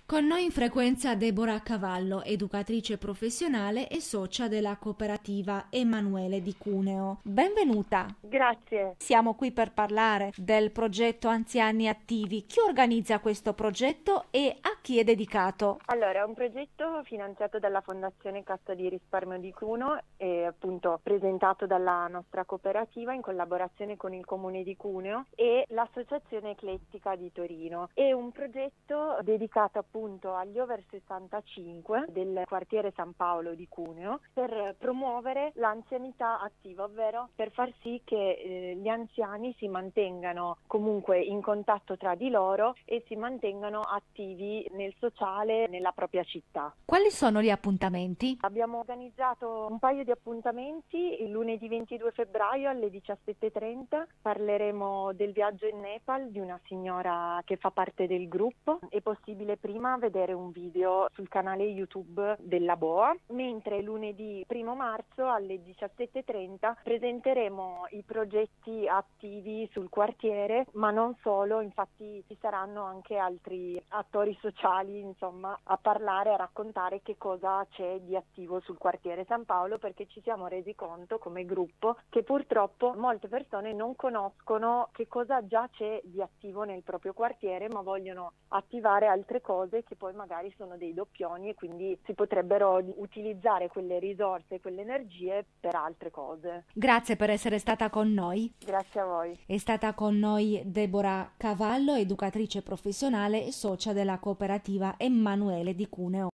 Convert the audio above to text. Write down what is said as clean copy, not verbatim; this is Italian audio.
Con noi in frequenza Deborah Cavallo, educatrice professionale e socia della cooperativa Emanuele di Cuneo. Benvenuta. Grazie. Siamo qui per parlare del progetto Anziani Attivi. Chi organizza questo progetto e a chi è dedicato? Allora, è un progetto finanziato dalla Fondazione Cassa di Risparmio di Cuneo e appunto presentato dalla nostra cooperativa in collaborazione con il Comune di Cuneo e l'Associazione Eclettica di Torino. È un progetto dedicato appunto agli over 65 del quartiere San Paolo di Cuneo per promuovere l'anzianità attiva, ovvero per far sì che gli anziani si mantengano comunque in contatto tra di loro e si mantengano attivi nel sociale, nella propria città. Quali sono gli appuntamenti? Abbiamo organizzato un paio di appuntamenti il lunedì 22 febbraio alle 17:30. Parleremo del viaggio in Nepal di una signora che fa parte del gruppo. È possibile prima vedere un video sul canale YouTube della BOA, mentre lunedì 1 marzo alle 17:30 presenteremo i progetti attivi sul quartiere, ma non solo, infatti ci saranno anche altri attori sociali, insomma, a parlare, a raccontare che cosa c'è di attivo sul quartiere San Paolo, perché ci siamo resi conto come gruppo che purtroppo molte persone non conoscono che cosa già c'è di attivo nel proprio quartiere, ma vogliono attivare altre cose che poi magari sono dei doppioni e quindi si potrebbero utilizzare quelle risorse, quelle energie per altre cose. Grazie per essere stata con noi. Grazie a voi. È stata con noi Deborah Cavallo, educatrice professionale e socia della cooperativa Emanuele di Cuneo.